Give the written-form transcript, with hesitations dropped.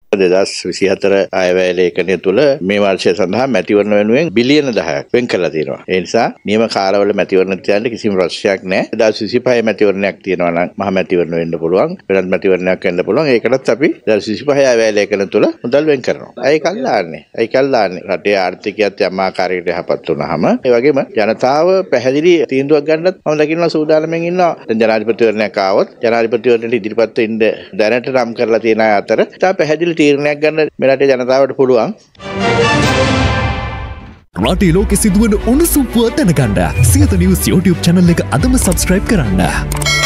2024 අයවැය ලේඛනය තුළ මේ වර්ෂය සඳහා මැතිවරණ වෙනුවෙන් බිලියන 10ක් වෙන් කරලා තියෙනවා. ඒ නිසා නියම කාලවල මැතිවරණ තියන්න කිසිම ප්‍රශ්නයක් නැහැ. 2025 මැතිවරණයක් තියෙනවා නම් මහ මැතිවරණ වෙන්න පුළුවන්. වෙනත් මැතිවරණයක් වෙන්න පුළුවන්. ඒකටත් අපි 2025 අයවැය ලේඛන තුළ මුදල් වෙන් කරනවා. ඒකයි කල්ලාන්නේ. රටේ ආර්ථිකයත් යම් ආකාරයකට යහපත් වුණාම ඒ වගේම ජනතාව පැහැදිලි තීන්දුවක් ගන්නත් මම දකිනවා සූදානම්ෙන් ඉන්නවා. දැන් ජනාධිපතිවරණයක් ආවොත් ජනාධිපතිවරණයට ඉදිරිපත් වෙන්න දැනට නම් කරලා තියෙන අය අතර තා පැහැදිලි තීරණයක් ගන්න මේ රටේ ජනතාවට පුළුවන්. රටේ ලෝකෙ සිදුවන උණුසුම් පුවත් දැනගන්න සියත නිවුස් YouTube channel එක අදම subscribe කරන්න.